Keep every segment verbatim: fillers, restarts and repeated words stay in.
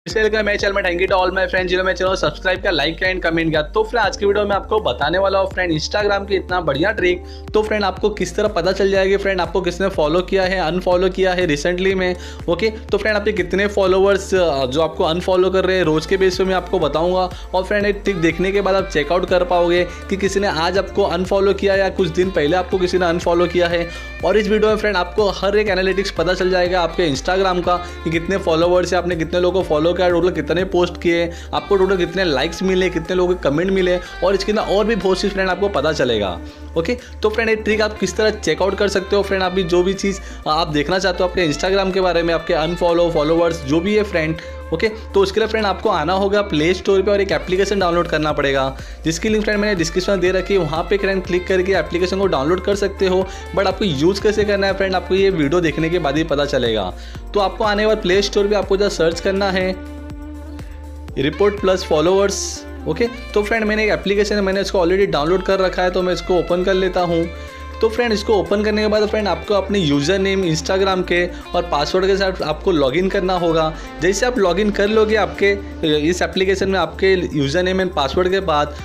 मैं चैनल में thank you to all my friends जिन्होंने मेरे चैनल सब्सक्राइब किया, लाइक किया एंड कमेंट किया। तो फ्रेंड आज की वीडियो में आपको बताने वाला हूँ फ्रेंड इंस्टाग्राम की इतना बढ़िया ट्रिक। तो फ्रेंड आपको किस तरह पता चल जाएगी फ्रेंड आपको किसने फॉलो किया है, अनफॉलो किया है रिसेंटली में। ओके, तो फ्रेंड आपके कितने फॉलोवर्स जो आपको अनफॉलो कर रहे हैं रोज के बेस पे मैं आपको बताऊंगा। और फ्रेंड एक ट्रिक देखने के बाद आप चेकआउट कर पाओगे कि किसी ने आज आपको अनफॉलो किया या कुछ दिन पहले आपको किसी ने अनफॉलो किया है। और इस वीडियो में फ्रेंड आपको हर एक एनालिटिक्स पता चल जाएगा आपके इंस्टाग्राम का कि कितने फॉलोवर्स है, आपने कितने लोगों को फॉलो किया, टोटल कितने पोस्ट किए, आपको टोटल कितने लाइक्स मिले, कितने लोगों के कमेंट मिले और इसके अंदर और भी बहुत सी फ्रेंड आपको पता चलेगा। ओके, तो फ्रेंड ये ट्रिक आप किस तरह चेकआउट कर सकते हो फ्रेंड। आप भी जो भी चीज़ आप देखना चाहते हो आपके इंस्टाग्राम के बारे में, आपके अनफॉलो फॉलोवर्स जो भी है फ्रेंड। ओके, तो उसके लिए फ्रेंड आपको आना होगा प्ले स्टोर पे और एक एप्लीकेशन डाउनलोड करना पड़ेगा जिसकी लिंक फ्रेंड मैंने डिस्क्रिप्शन में दे रखी है। वहाँ पे फ्रेंड क्लिक करके एप्लीकेशन को डाउनलोड कर सकते हो। बट आपको यूज़ कैसे करना है फ्रेंड आपको ये वीडियो देखने के बाद ही पता चलेगा। तो आपको आने वाले प्ले स्टोर पर आपको जहाँ सर्च करना है रिपोर्ट प्लस फॉलोवर्स। ओके, तो फ्रेंड मैंने एक एप्लीकेशन है, मैंने इसको ऑलरेडी डाउनलोड कर रखा है तो मैं इसको ओपन कर लेता हूँ। तो फ्रेंड इसको ओपन करने के बाद फ्रेंड आपको अपने यूज़र नेम इंस्टाग्राम के और पासवर्ड के साथ आपको लॉगिन करना होगा। जैसे आप लॉगिन कर लोगे आपके इस एप्लीकेशन में आपके यूज़र नेम एंड पासवर्ड के बाद,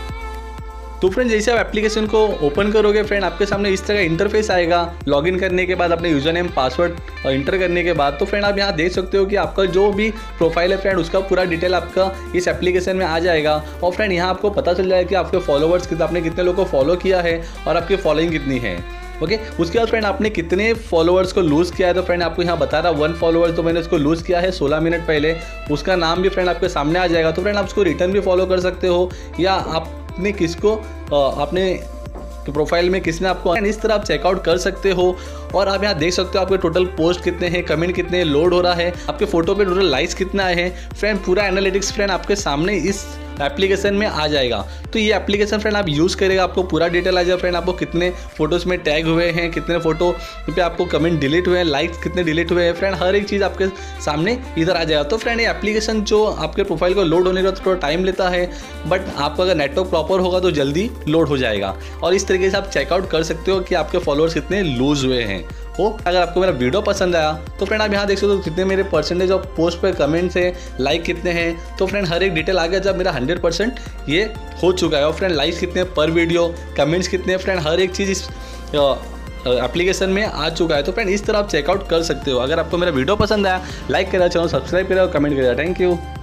तो फ्रेंड जैसे आप एप्लीकेशन को ओपन करोगे फ्रेंड आपके सामने इस तरह इंटरफेस आएगा। लॉगिन करने के बाद अपने यूज़र नेम पासवर्ड इंटर करने के बाद तो फ्रेंड आप यहाँ देख सकते हो कि आपका जो भी प्रोफाइल है फ्रेंड उसका पूरा डिटेल आपका इस एप्लीकेशन में आ जाएगा। और फ्रेंड यहाँ आपको पता चल जाएगा कि आपके फॉलोवर्स कितने, आपने कितने लोगों को फॉलो किया है और आपकी फॉलोइंग कितनी है। ओके, उसके बाद फ्रेंड आपने कितने फॉलोवर्स को लूज़ किया है तो फ्रेंड आपको यहाँ बता रहा वन फॉलोवर्स, तो मैंने उसको लूज़ किया है सोलह मिनट पहले। उसका नाम भी फ्रेंड आपके सामने आ जाएगा। तो फ्रेंड आप उसको रिटर्न भी फॉलो कर सकते हो या आपने किसको आपने तो प्रोफाइल में किसने आपको, इस तरह आप चेकआउट कर सकते हो। और आप यहाँ देख सकते हो आपके टोटल पोस्ट कितने हैं, कमेंट कितने लोड हो रहा है, आपके फोटो पे टोटल लाइक्स कितना आए हैं फ्रेंड। पूरा एनालिटिक्स फ्रेंड आपके सामने इस एप्लीकेशन में आ जाएगा। तो ये एप्लीकेशन फ्रेंड आप यूज़ करेगा आपको पूरा डिटेल आ जाएगा फ्रेंड। आपको कितने फोटोज़ में टैग हुए हैं, कितने फोटो पे आपको कमेंट डिलीट हुए हैं, लाइक्स कितने डिलीट हुए हैं फ्रेंड, हर एक चीज़ आपके सामने इधर आ जाएगा। तो फ्रेंड ये एप्लीकेशन जो आपके प्रोफाइल को लोड होने का थोड़ा टाइम लेता है, बट आपका अगर नेटवर्क प्रॉपर होगा तो जल्दी लोड हो जाएगा। और इस तरीके से आप चेकआउट कर सकते हो कि आपके फॉलोअर्स कितने लूज हुए हैं। ओ अगर आपको मेरा वीडियो पसंद आया तो फ्रेंड आप यहाँ देख सकते हो कितने मेरे परसेंटेज ऑफ पोस्ट पे कमेंट्स है, लाइक कितने हैं। तो फ्रेंड हर एक डिटेल आ गया जब मेरा हंड्रेड परसेंट ये हो चुका है। और फ्रेंड लाइक्स कितने पर वीडियो, कमेंट्स कितने फ्रेंड, हर एक चीज़ इस एप्लीकेशन में आ चुका है। तो फ्रेंड इस तरह आप चेकआउट कर सकते हो। अगर आपको मेरा वीडियो पसंद आया लाइक करें, चैनल सब्सक्राइब करें और कमेंट करें। Thank you.